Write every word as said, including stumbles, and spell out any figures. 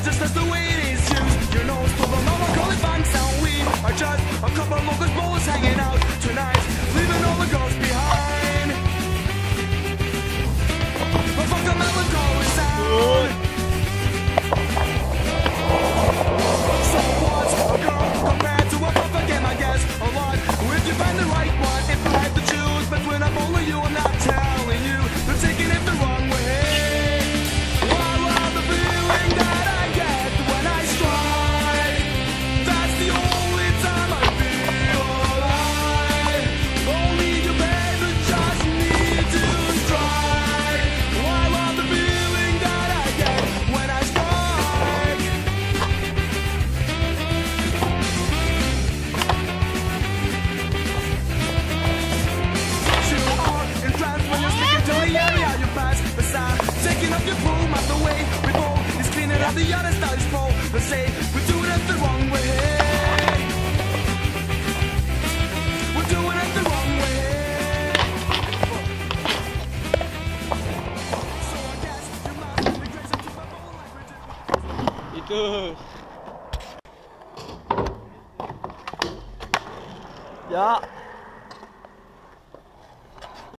just that's the way it is used. Your nose full of normal call it fun sound. We are just a couple of locals bowlers hanging out tonight, leaving all the girls behind. But fuck the melancholy sound. So what's a girl compared to a perfect game? I guess a lot. If you find the right one, if I had to choose between a bowl of you, I'm not telling you they're taking it the wrong way. While all the feeling that I get when I strike, that's the only time I feel alive. Only you, baby, just need to strike. While all the feeling that I get when I strike. You are entranced when you're sticking to the area you pass. The sound taking up your broom out the way. We bowl is cleaning up the other styles pro. They say we're doing it the wrong way. We're doing it the wrong way. So I guess you must be crazy to my bowl like we do. Itu. Ya.